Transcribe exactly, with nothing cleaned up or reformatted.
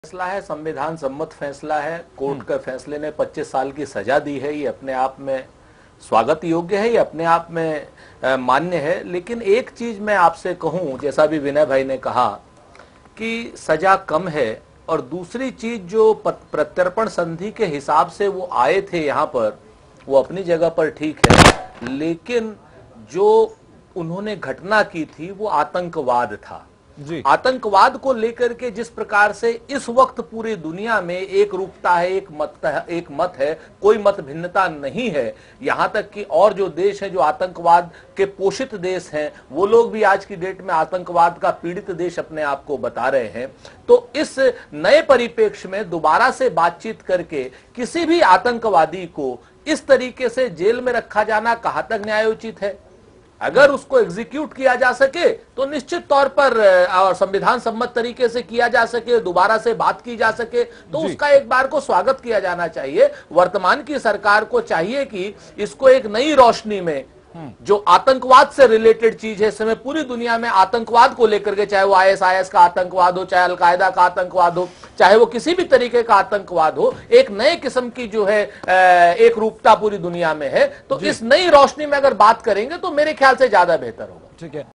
फैसला है, संविधान सम्मत फैसला है। कोर्ट के फैसले ने पच्चीस साल की सजा दी है। ये अपने आप में स्वागत योग्य है, ये अपने आप में मान्य है। लेकिन एक चीज मैं आपसे कहूं, जैसा भी विनय भाई ने कहा कि सजा कम है, और दूसरी चीज जो प्रत्यर्पण संधि के हिसाब से वो आए थे यहां पर, वो अपनी जगह पर ठीक है, लेकिन जो उन्होंने घटना की थी वो आतंकवाद था। जी। आतंकवाद को लेकर के जिस प्रकार से इस वक्त पूरी दुनिया में एक रूपता है, एक मत है, एक मत है, कोई मत भिन्नता नहीं है। यहां तक कि और जो देश हैं, जो आतंकवाद के पोषित देश हैं, वो लोग भी आज की डेट में आतंकवाद का पीड़ित देश अपने आप को बता रहे हैं। तो इस नए परिप्रेक्ष्य में दोबारा से बातचीत करके किसी भी आतंकवादी को इस तरीके से जेल में रखा जाना कहां तक न्यायोचित है? अगर उसको एग्जीक्यूट किया जा सके तो निश्चित तौर पर और संविधान सम्मत तरीके से किया जा सके, दोबारा से बात की जा सके, तो उसका एक बार को स्वागत किया जाना चाहिए। वर्तमान की सरकार को चाहिए कि इसको एक नई रोशनी में, जो आतंकवाद से रिलेटेड चीज है, इस समय पूरी दुनिया में आतंकवाद को लेकर के, चाहे वो आईएसआईएस का आतंकवाद हो, चाहे अलकायदा का आतंकवाद हो, चाहे वो किसी भी तरीके का आतंकवाद हो, एक नए किस्म की जो है एक रूपता पूरी दुनिया में है। तो इस नई रोशनी में अगर बात करेंगे तो मेरे ख्याल से ज्यादा बेहतर होगा। ठीक है।